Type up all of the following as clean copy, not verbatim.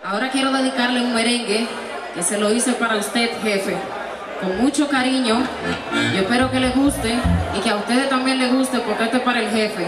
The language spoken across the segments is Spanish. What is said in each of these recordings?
Ahora quiero dedicarle un merengue que se lo hice para usted, jefe, con mucho cariño. Yo espero que les guste y que a ustedes también les guste, porque esto es para el jefe.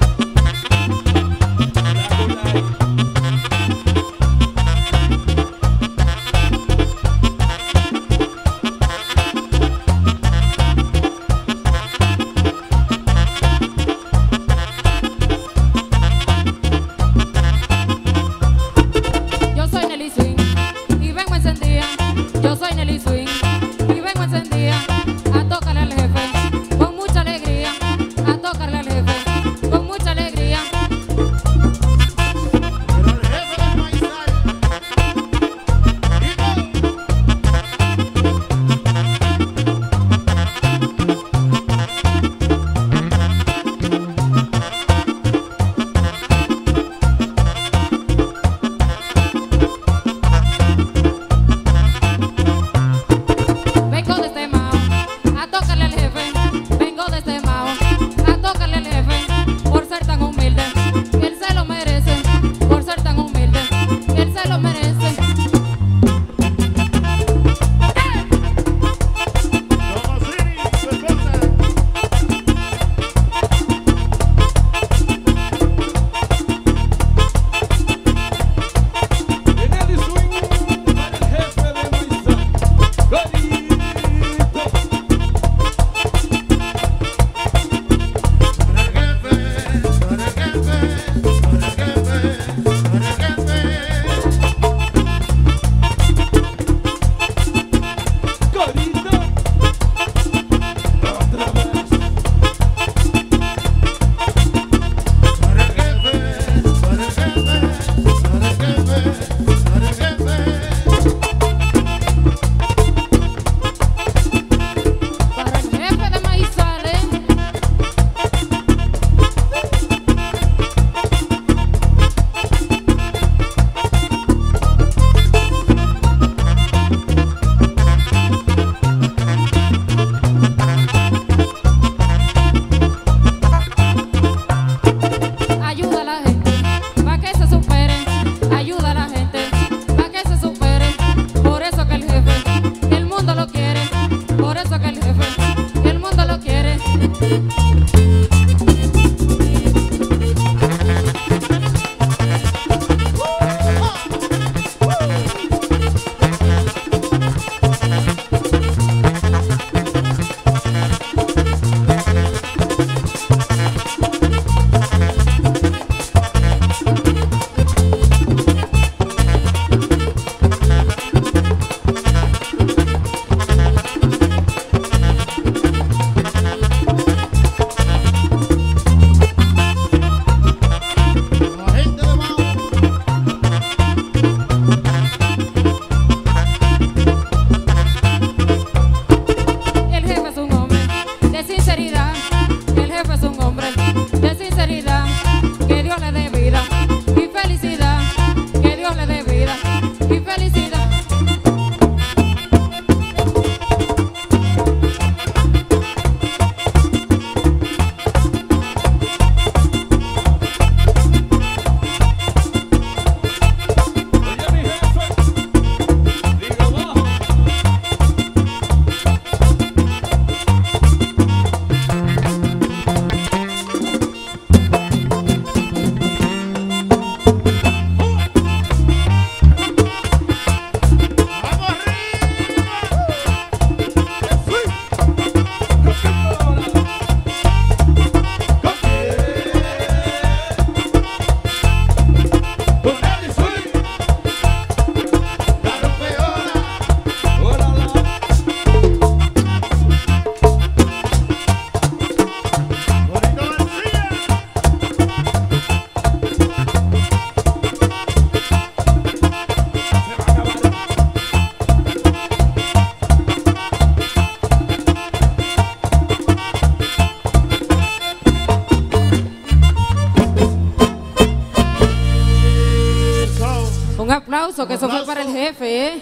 Un aplauso, que eso fue para el jefe, ¿eh?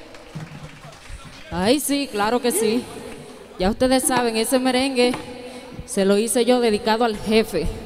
Ay, sí, claro que sí. Ya ustedes saben, ese merengue se lo hice yo dedicado al jefe.